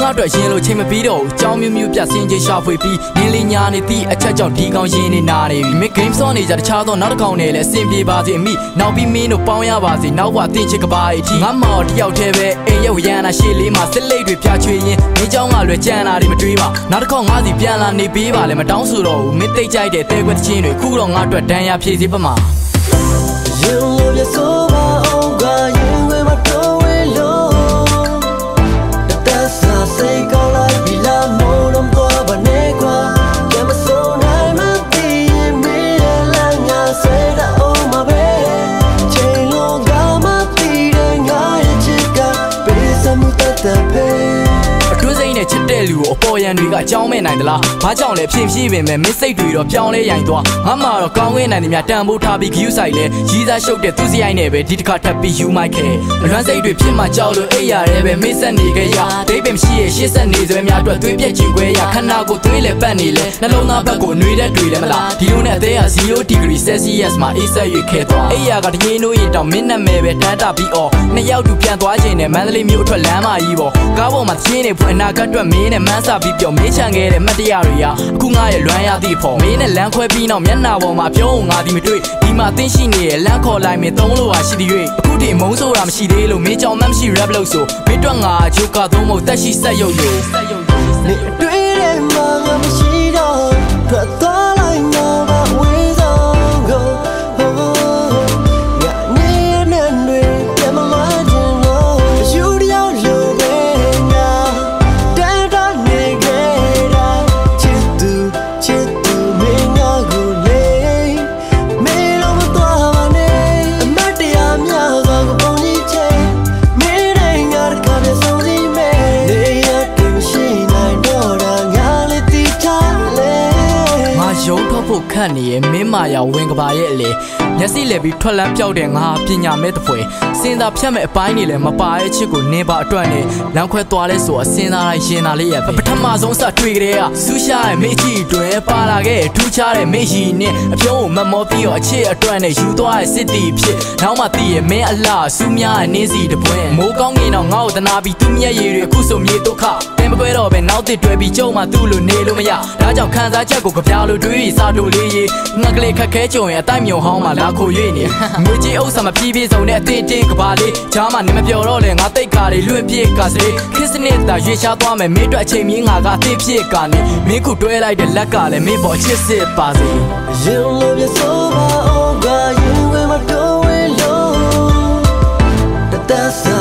ငါတို့ရင်လို့ချိန်မပြီးတော့ကြောင်းမျိုးပြဆင်းချင်းရှာဖွေပြီးနင်းလေးညာနေသည့်အချက်ကြောင့်ဒီကောင်ရင်နေနာနေပြီမင်း game စောနေကြတခြားသောနောက်တစ်ကောင်နဲ့လည်းအဆင်ပြေပါစေအမိနောက်ပြီးမင်းတို့ပေါင်းရပါစေနောက်ဘဝတင်ချစ်ကပါအထိငါမော်တယောက်တည်းပဲအိမ်ရောက်ရန်နာရှေ့လေးမှာစစ်လိတ်တွေဖြာချွေရင်မင်းเจ้าကလွယ်ကြံလာတွေမတွေးပါနောက်တစ်ခေါက်ငါစီပြန်လာနေပေးပါလေမတောင်းဆိုတော့ဘူးမင်းတိတ်ကြိုက်တဲ့တဲခွက်ချင်းတွေခုတော့ငါအတွက်ဒဏ်ရာဖြည့်စေပမာရင်လို့ရဆိုပါအောင်ကရင်ဝဲမတော်ဝဲလို့တတ်ဆာစိတ်ကောင်းလိုက်ပြီလားမို့တော့တော့ဗနေကွာကမစိုးနိုင်မသိရင်မင်းလည်းငါဆွဲတာအောင်မပဲချိန်လို့ကမသိတဲ့ငါရဲ့ချစ်ကပေးစမှုတတ်တဲ့ပဲအတွင်းစိမ့်နဲ့ချစ်တဲ့လူကိုအပေါ်ရန်တွေကအကြောင်းမဲ့နိုင်သလားဘာကြောင့်လဲဖြည့်ဖြည့်ပင်မဲ့မစ်စိတ်တွေတော့ပြောင်းလဲရိုင်သွားငါမှတော့ကောင်းဝဲနိုင်တယ်များတန်ဖိုးထားပြီးဂယူးဆိုင်လဲရီးသားရှုပ်တဲ့သူစရိုက်နဲ့ပဲဒီတစ်ခါထပ်ပြီးယူမိုက်ခဲ့အလွမ်းစိတ်တွေဖြစ်မှကြောက်လို့အိပ်ရတယ်ပဲမေ့ဆက်နေခဲ့ရဒိတ်ပင်မရှိရဲ့ရှေ့ဆက်နေစွဲများအတွက်သွေးပြက်ချင်ခွဲရခန္ဓာကိုယ်သွေးလဲပတ်နေလဲနှလုံးသားဘက်ကိုနှွေးတဲ့တွေလဲမလားဒီလိုနဲ့အသေးက0 degree Celsius မှာအေးဆက်ရွေခဲ့သွားအိပ်ရကတရင်တို့ရင်တောင်မင်းနာမည်ပဲတန်းတာပြီးအော်နှစ်ယောက်တူပြန်သွားခြင်းနဲ့မန္တလေးမြို့အထွက်လမ်းမကြီးပေါ်ကားပေါ်မှာသင်းနေဖွင့်အနာဂတ်အတွက်မင်းနဲ့မန်းစာပြီးပြောမင်းချန်ခဲ့တဲ့မတ်တရားတွေကအခုငါရဲ့လွမ်းရသည့်ဖို့မင်းနဲ့လမ်းခွဲပြီးနောက်မျက်နှာပေါ်မှာပြုံးငါဒီမတွေ့ဒီမှာအသိရှိနေရဲ့လမ်းခေါ်လိုက်မင်းသုံးလို့ဟာရှိသည်၍အခုတည်းမုန်းဆိုတာမရှိသေးလို့မင်းကြောင့်မှမရှိ rap လို့ဆိုမင်းတို့ငါဂျိုကာသုံးဖို့တက်ရှိဆက်ရုပ်လို့နေတွေ့တဲ့မှာငါမရှိတော့ထွက်သွားလိုက်ငါမဝေးဆုံးကိုငါနေနဲ့တွေတမမချင်းတော့ယူရအောင်လို့ပဲငါတဲ့တော့နေခဲ့တာချစ်သူမင်းငါကိုလေမင်းလုံးမသွားပါနဲ့အမတ်တရားများစွာကိုပုံကြီးချေမင်းနဲ့ငါတခါတည်းဆုံးစီမဲ့နေရတဲ့မရှိနိုင်တော့တာငါလည်းတီးချလေငါရုံးထုတ်ဖို့ခတ်နေရဲ့မင်းမာယာဝင်ကပါရဲ့အလေမျက်စိလဲပြီးထွက်လန်းပြောက်တဲ့ငါပညာမဲ့တပွဲစင်သာဖြတ်မဲ့အပိုင်းနေလဲမပါရဲ့ချစ်ကိုနင်းပါအတွက်နဲ့လမ်းခွဲသွားလဲဆိုအစင်သာတိုင်းရှင်သာလေးရပထမဆုံးစတွေ့ကြတဲ့ကဆူရှာရဲ့မေ့ချီတွင်ပါလာခဲ့ထူးခြားတဲ့မေ့ချီနဲ့အပြုံးကိုမမောပြီးတော့အချစ်အတွက်နဲ့ယူသွားတဲ့စစ်တီဖြစ်နောက်မှသိရဲ့မင်းအလားဆူများရဲ့နင်းစီတပွင့်မိုးကောင်းငင်တော့ငါ့ကိုတနာပြီးသူ့မျက်ရည်တွေအခုဆိုမြေဒုက္ခတင်မကွဲတော့ပဲနောက်တစ်တွဲပြီးကြုံမှသူ့လိုနေလို့မရဒါကြောင့်ခံစားချက်ကိုကြပြလို့တွေးပြီးစာတိုလေးရေးငှက်ကလေးခက်ခဲကြုံရင်အတိုက်မြုံဟောင်းမှလာခို၍နေငွေကြီးဥစ္စာမပြေပြေဆုံးနဲ့အတင်းတင်းကပါလေးချားမှနေမပြောတော့လဲငါတိတ်ကားလေးလွင့်ပြေကစလေးခစ်စနစ်သာရွေရှားသွားမယ်မင်းတို့အချိန်မြင့်ငါကအသေးဖြစ်ကနေမင်းခုတွဲလိုက်တဲ့လက်ကလည်းမင်းပေါ်ချစ်စစ်ပါစေရင်လို့ပြဆိုပါအောင်ကရင်ဝဲမတော်ဝဲလို့တတ်ဆာ